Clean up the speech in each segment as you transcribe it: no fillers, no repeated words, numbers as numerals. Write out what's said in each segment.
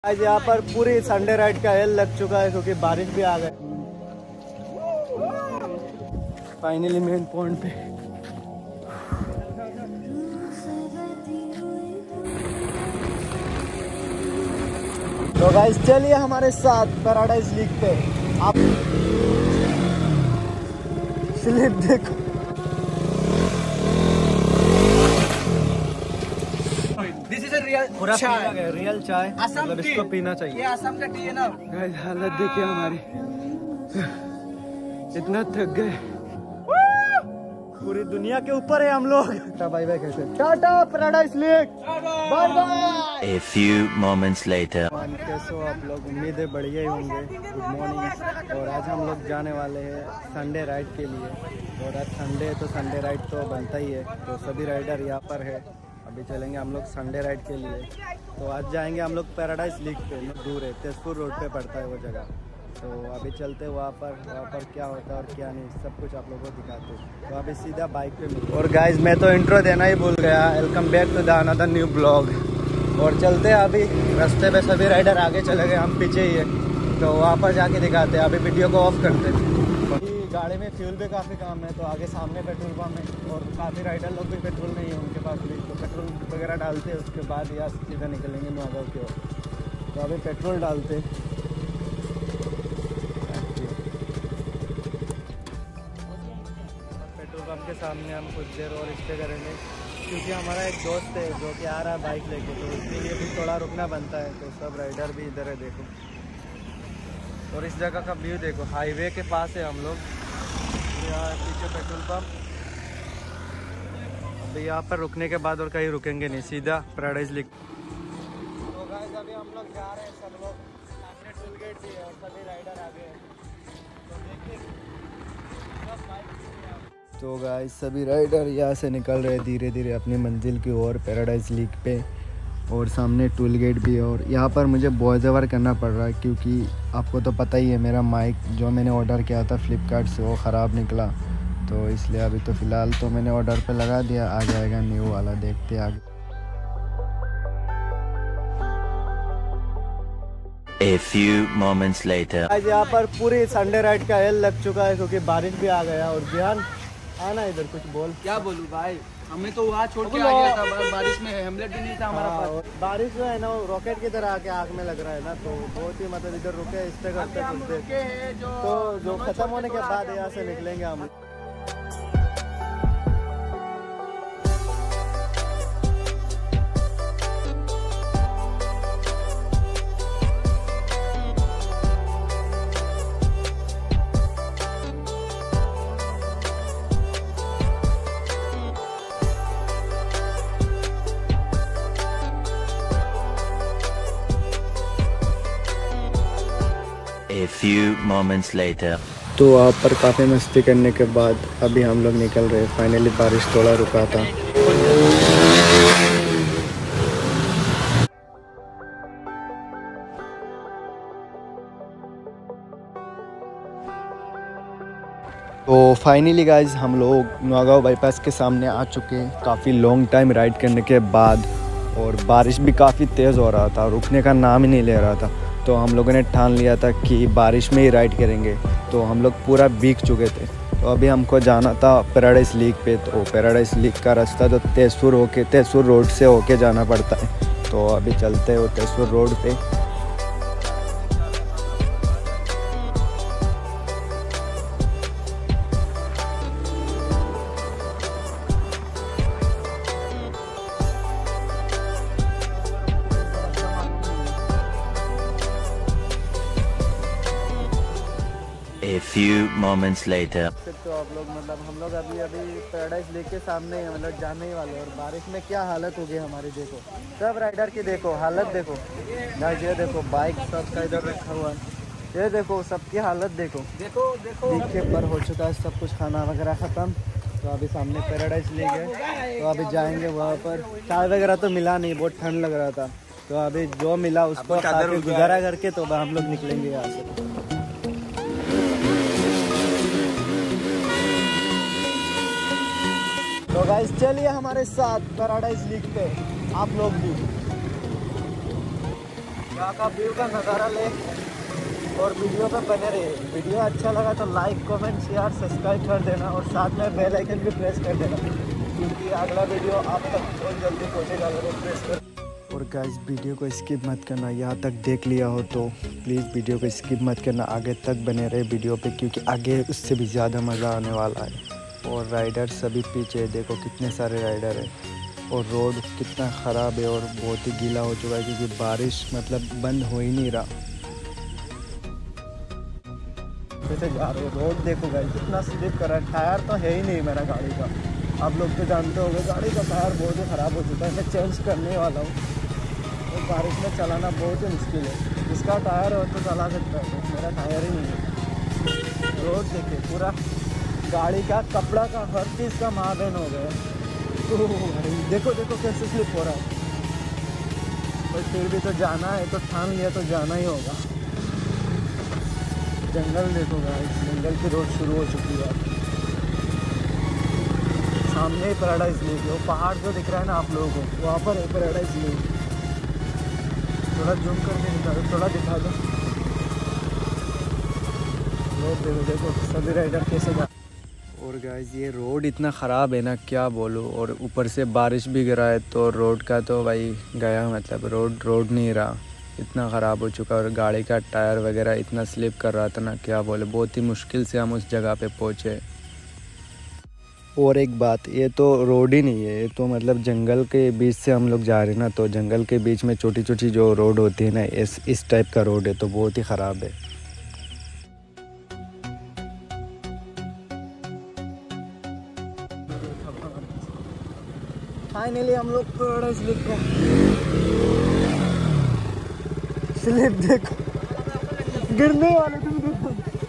आज यहाँ पर पूरी संडे राइड का एल लग चुका है क्योंकि बारिश भी आ गई। फाइनली मेन पॉइंट पे तो गाइस चलिए हमारे साथ पैराडाइज लीग पे। आप स्लिप देखो, दिस इज अ रियल पूरा चाय, रियल चाय, मतलब इसको पीना चाहिए। ये असम का टी है ना। गाइस हालत देखिए हमारी, इतना थक गए, पूरी दुनिया के ऊपर है हम लोग। बाय बाय कहते हैं, tata paradise lake, bye bye. A few moments later. कैसे हो आप लोग? उम्मीद है बढ़िया ही होंगे। Good morning. और आज हम लोग जाने वाले हैं संडे राइड के लिए। और आज संडे है तो संडे राइड तो बनता ही है, तो सभी राइडर यहाँ पर है। अभी चलेंगे हम लोग संडे राइड के लिए। तो आज जाएंगे हम लोग पैराडाइज लीग पे, दूर है, तेजपुर रोड पे पड़ता है वो जगह। तो अभी चलते हैं वहाँ पर क्या होता है और क्या नहीं, सब कुछ आप लोगों को दिखाते हैं। तो अभी सीधा बाइक पे मिलते। और गाइज मैं तो इंट्रो देना ही भूल गया। Welcome back to the another new blog. और चलते हैं अभी रास्ते पे, सभी राइडर आगे चले गए, हम पीछे ही है। तो वहाँ पर जाके दिखाते हैं। अभी वीडियो को ऑफ करते हैं। गाड़ी में फ्यूल भी काफ़ी कम है, तो आगे सामने पेट्रोल पंप है और काफ़ी राइडर लोग भी पेट्रोल नहीं है उनके पास भी, तो पेट्रोल वगैरह डालते हैं। उसके बाद यहाँ सीधा निकलेंगे नौगांव की ओर। तो अभी पेट्रोल डालते हैं। पेट्रोल पंप के सामने हम कुछ देर और स्टे करेंगे क्योंकि हमारा एक दोस्त है जो कि आ रहा है बाइक लेके, तो उसके लिए भी थोड़ा रुकना बनता है। तो सब राइडर भी इधर है, देखो। और इस जगह का व्यू देखो, हाईवे के पास है हम लोग। यहाँ पीछे पेट्रोल पंप। अभी यहाँ पर रुकने के बाद और कहीं रुकेंगे नहीं, सीधा पैराडाइज लीग। तो गाइस अभी हम लोग जा रहे हैं, सब लोग सामने टोल गेट भी है और सभी राइडर आ गए हैं। तो देखिए तो गाइस सभी राइडर यहाँ से निकल रहे हैं धीरे धीरे अपनी मंजिल की ओर, पैराडाइज लीग पे। और सामने टोल गेट भी है। और यहाँ पर मुझे वॉइस ओवर करना पड़ रहा है क्योंकि आपको तो पता ही है मेरा माइक जो मैंने ऑर्डर किया था फ्लिपकार्ट से वो ख़राब निकला। तो इसलिए अभी तो फ़िलहाल तो मैंने ऑर्डर पे लगा दिया, आ जाएगा न्यू वाला, देखते आगे। A few moments later. आज यहाँ पर पूरी संडे राइड का एल लग चुका है क्योंकि बारिश भी आ गया। और ध्यान आना इधर, कुछ बोल। क्या बोलूं भाई, हमें तो वहाँ छोड़ के आ गया था, बारिश में हेमलेट भी नहीं था हमारा पास। बारिश जो है ना रॉकेट की तरह आके आग में लग रहा है ना, तो बहुत ही मतलब इधर रुके स्टे करते कुछ देर। तो जो खत्म होने के बाद यहाँ से निकलेंगे हम। A few moments later. तो वहाँ पर काफ़ी मस्ती करने के बाद अभी हम लोग निकल रहे हैं। फाइनली बारिश थोड़ा रुका था। तो फाइनली गाइज हम लोग नौगांव बाईपास के सामने आ चुके हैं काफ़ी लॉन्ग टाइम राइड करने के बाद। और बारिश भी काफ़ी तेज़ हो रहा था, रुकने का नाम ही नहीं ले रहा था। तो हम लोगों ने ठान लिया था कि बारिश में ही राइड करेंगे। तो हम लोग पूरा भीग चुके थे। तो अभी हमको जाना था पैराडाइज लीग पे। तो पैराडाइज लीग का रास्ता तो तेजपुर रोड से होके जाना पड़ता है। तो अभी चलते हो तेजपुर रोड पे। A few moments later. तो आप लोग मतलब हम लोग अभी पैराडाइज लीग के सामने हैं, मतलब जाने ही वाले। और बारिश में क्या हालत हो गई हमारी, देखो सब राइडर की, देखो हालत देखो। ये देखो बाइक सबका इधर रखा हुआ है, ये देखो सबकी हालत देखो। लीग के ऊपर हो चुका है सब कुछ, खाना वगैरह ख़त्म। तो अभी सामने पैराडाइज लीग है, तो अभी जाएंगे वहाँ पर। चाय वगैरह तो मिला नहीं, बहुत ठंड लग रहा था। तो अभी जो मिला उसको खा के गुजारा करके तो हम लोग निकलेंगे यहाँ से। तो गाइस चलिए हमारे साथ पैराडाइज लीग पे आप लोग भी। यहाँ का व्यू का नज़ारा ले और वीडियो पे बने रहे। वीडियो अच्छा लगा तो लाइक कमेंट शेयर सब्सक्राइब कर देना और साथ में बेल आइकन भी प्रेस कर देना, क्योंकि अगला वीडियो आप तक बहुत जल्दी पहुँचेगा अगर प्रेस कर। और गाइस वीडियो को स्किप मत करना, यहाँ तक देख लिया हो तो प्लीज़ वीडियो को स्किप मत करना, आगे तक बने रहे वीडियो पे, क्योंकि आगे उससे भी ज़्यादा मज़ा आने वाला है। और राइडर सभी पीछे देखो कितने सारे राइडर हैं और रोड कितना ख़राब है और बहुत ही गीला हो चुका है, क्योंकि बारिश मतलब बंद हो ही नहीं रहा। कैसे जा रहे हो, रोड देखो गाइस कितना स्लिप कर रहा है, टायर तो है ही नहीं मेरा गाड़ी का। आप लोग तो जानते होंगे गाड़ी का टायर बहुत ही ख़राब हो चुका है, मैं चेंज करने वाला हूँ। और बारिश में चलाना बहुत ही मुश्किल है, जिसका टायर हो तो चला सकता है, मेरा टायर ही नहीं है। रोड देखिए पूरा गाड़ी का कपड़ा का हर चीज़ का महाबेन हो गया। तो देखो देखो कैसे स्लिप हो रहा है, और फिर भी तो जाना है, तो ठान लिया तो जाना ही होगा। जंगल देखो गाइस, जंगल की रोड शुरू हो चुकी है। सामने ही पैराडाइज लेक है, वो पहाड़ जो दिख रहा है ना आप लोगों को, वहाँ पर है पैराडाइज लेक। थोड़ा जूम करके दिखा दो, थोड़ा दिखा दो। रोड देखो देखो सभी राइडर कैसे जा। और गाइस ये रोड इतना ख़राब है ना क्या बोलूँ, और ऊपर से बारिश भी गिरा है तो रोड का तो भाई गया, मतलब रोड नहीं रहा, इतना ख़राब हो चुका। और गाड़ी का टायर वगैरह इतना स्लिप कर रहा था ना क्या बोले, बहुत ही मुश्किल से हम उस जगह पे पहुँचे। और एक बात, ये तो रोड ही नहीं है, ये तो मतलब जंगल के बीच से हम लोग जा रहे हैं ना, तो जंगल के बीच में छोटी छोटी जो रोड होती है ना, इस टाइप का रोड है, तो बहुत ही ख़राब है। फाइनली हम लोग पैराडाइज लेक पे, स्लिप देखो गिरने वाले तुम देखो।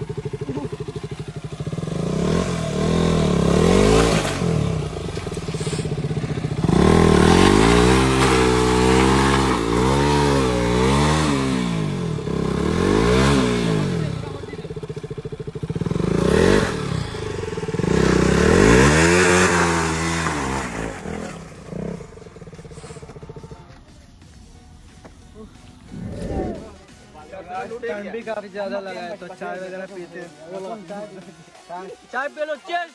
ठंड भी काफी ज्यादा लगा है, तो चाय वगैरह पीते हैं। चाय पे लो, cheers.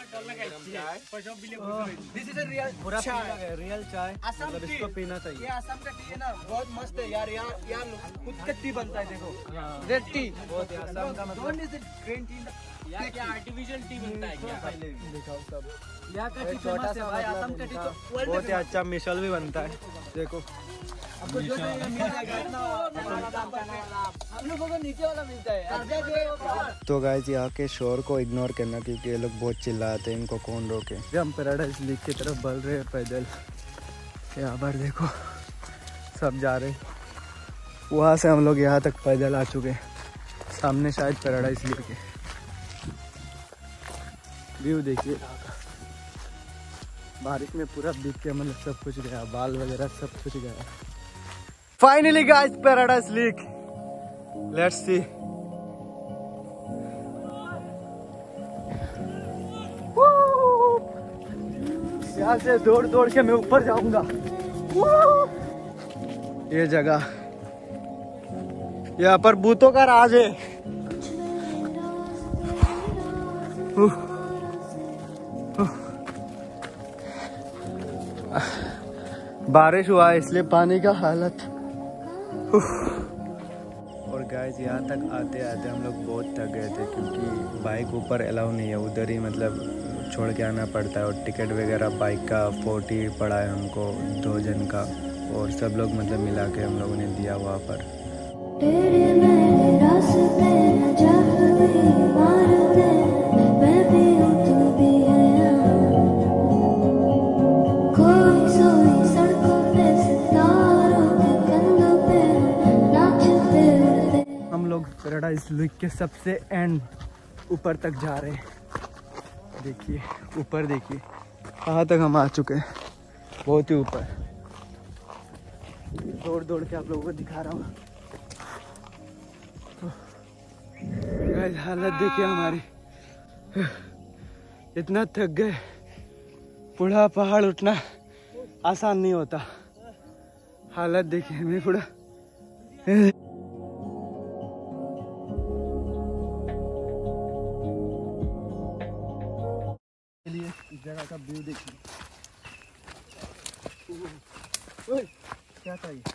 This is real chai, real chai, मतलब इसको पीना चाहिए। ये असम का टी है ना, बहुत मस्त है यार। यहाँ खुद का टी बनता है, देखो रेड टी। बहुत असम का मतलब ग्रीन टी, क्या आर्टिफिशियल टी बनता है क्या? दिखाओ सब। यहाँ का टी छोटा फेमस है सा भाई, मतलब असम का टी इनका तो बहुत ही अच्छा मिसल भी बनता है, देखो। आपको जो चाहिए मिल जाएगा। हम लोगों को नीचे वाला मिलता है। तो गाइस यहाँ के शोर को इग्नोर करना, क्योंकि ये लोग बहुत चिल्लाते हैं, इनको कौन रोके। हम पैराडाइज लेक की तरफ बढ़ रहे हैं पैदल, यहाँ पर देखो सब जा रहे हैं। वहाँ से हम लोग यहाँ तक पैदल आ चुके हैं, सामने शायद पैराडाइज लेक है। व्यू देखिए, बारिश में पूरा भीग के मतलब सब कुछ गया, बाल वगैरह सब कुछ गया। Finally guys paradise lake, let's see. यहाँ से दौड़ दौड़ के मैं ऊपर जाऊंगा। ये जगह, यहाँ पर भूतों का राज है। बारिश हुआ है इसलिए पानी का हालत। और गाइस यहाँ तक आते आते हम लोग बहुत थक गए थे, क्योंकि बाइक ऊपर अलाउ नहीं है, उधर ही मतलब छोड़ के आना पड़ता है। और टिकट वगैरह बाइक का 40 पड़ा है हमको 2 जन का, और सब लोग मतलब मिला के हम लोगों ने दिया वहाँ पर। हम लोग पैराडाइज लेक के सबसे एंड ऊपर तक जा रहे हैं। देखिए ऊपर, देखिए कहाँ तक हम आ चुके हैं, बहुत ही ऊपर। दौड़ दौड़ के आप लोगों को दिखा रहा हूँ। गाइस हालत देखिए हमारी, इतना थक गए, पूरा पहाड़ उठना आसान नहीं होता। हालत देखिए, मैं पूरा इस जगह का व्यू देखिए। क्या था ये?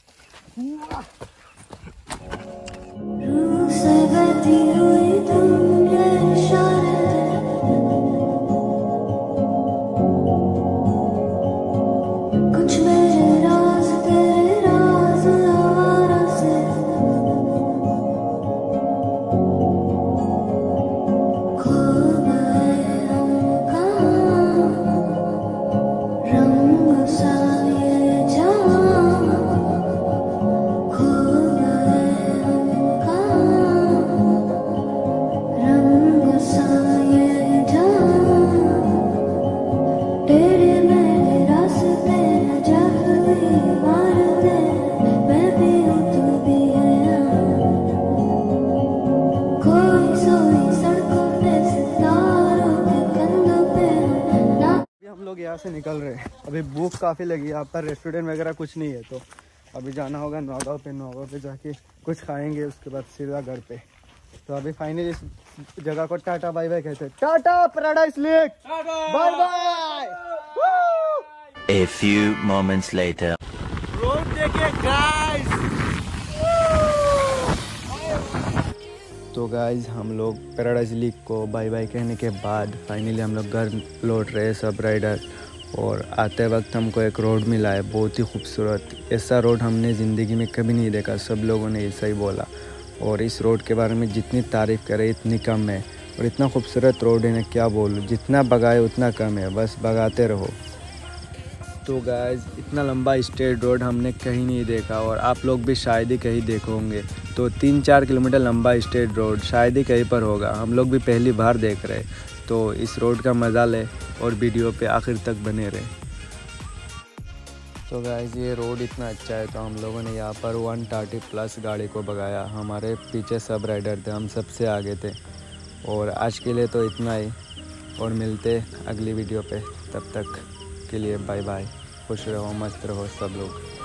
यहाँ से निकल रहे हैं। अभी भूख काफ़ी लगी, यहाँ पर रेस्टोरेंट वगैरह कुछ नहीं है, तो अभी जाना होगा नौगांव पे जाके कुछ खाएंगे, उसके बाद सीधा घर पे। तो अभी फाइनली इस जगह को टाटा बाय बाय कहते हैं। Tata paradise lake, bye bye. A few moments later. Road देखिए गाइस। तो गाइस हम लोग पैराडाइज लेक को बाय बाय कहने के बाद फाइनली हम लोग घर लौट रहे हैं सब राइडर। और आते वक्त हमको एक रोड मिला है, बहुत ही खूबसूरत। ऐसा रोड हमने ज़िंदगी में कभी नहीं देखा, सब लोगों ने ऐसा ही बोला। और इस रोड के बारे में जितनी तारीफ़ करे इतनी कम है, और इतना खूबसूरत रोड है ना, क्या बोलूँ। जितना भगाए उतना कम है, बस भगाते रहो। तो गाइस इतना लंबा स्ट्रेट रोड हमने कहीं नहीं देखा, और आप लोग भी शायद ही कहीं देखे होंगे। तो 3-4 किलोमीटर लंबा स्ट्रेट रोड शायद ही कहीं पर होगा, हम लोग भी पहली बार देख रहे। तो इस रोड का मज़ा ले और वीडियो पे आखिर तक बने रहे। तो गाइस ये रोड इतना अच्छा है, तो हम लोगों ने यहाँ पर 130+ गाड़ी को भगाया। हमारे पीछे सब राइडर थे, हम सबसे आगे थे। और आज के लिए तो इतना ही, और मिलते अगली वीडियो पे। तब तक के लिए बाय बाय। खुश रहो, मस्त रहो सब लोग।